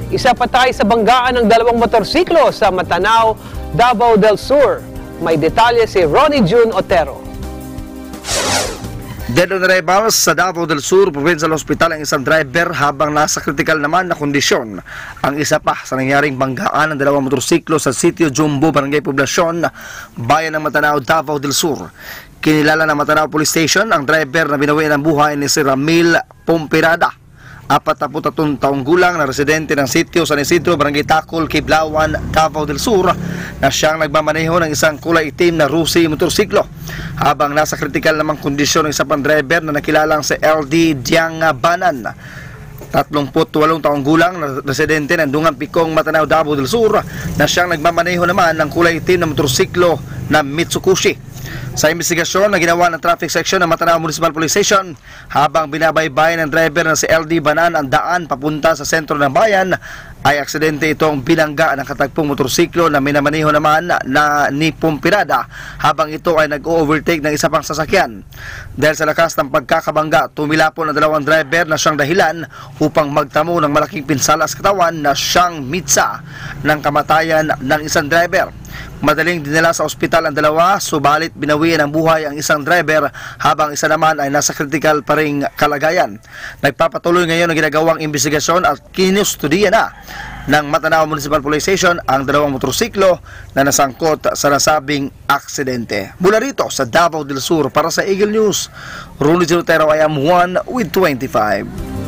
Isa patay sa banggaan ng dalawang motorsiklo sa Matanao, Davao del Sur. May detalye si Ronnie June Otero. Dead on arrival sa Davao del Sur Provincial Hospital ang isang driver habang nasa kritikal naman na kondisyon. Ang isa pa sa nangyaring banggaan ng dalawang motorsiklo sa sitio Jumbo, Barangay Poblacion, bayan ng Matanao, Davao del Sur. Kinilala ng Matanao Police Station ang driver na binawian ng buhay ni si Ramil Pompirada, 43 taong gulang na residente ng sitio San Isidro, Barangay Tacol, Kiblawan, Davao del Sur, na siyang nagmamaneho ng isang kulay itim na Rusi motorsiklo. Habang nasa kritikal namang kondisyon ng isa pang driver na nakilalang si LD Diangabanan, 38 taong gulang na residente ng Dungan Pikong, Matanao, Davao del Sur, na siyang nagmamaneho naman ng kulay itim na motorsiklo na Mitsubishi. Sa investigasyon na ginawa ng traffic section ng Matanao Municipal Police Station, habang binabaybay ng driver na si LD Banan ang daan papunta sa sentro ng bayan, ay aksidente itong binangga ng katagpong motorsiklo na minamaneho naman na ni Pompirada habang ito ay nag-overtake ng isa pang sasakyan. Dahil sa lakas ng pagkakabangga, tumilapon ang dalawang driver na siyang dahilan upang magtamo ng malaking pinsala sa katawan na siyang mitsa ng kamatayan ng isang driver. Madaling dinala sa ospital ang dalawa, subalit binawian ng buhay ang isang driver habang isa naman ay nasa critical pa ring kalagayan. Nagpapatuloy ngayon ang ginagawang investigasyon at kinustudiya na ng Matanao Municipal Police Station ang dalawang motorsiklo na nasangkot sa nasabing aksidente. Mula rito sa Davao del Sur para sa Eagle News, Ronnie June Otero, I am 1 with 25.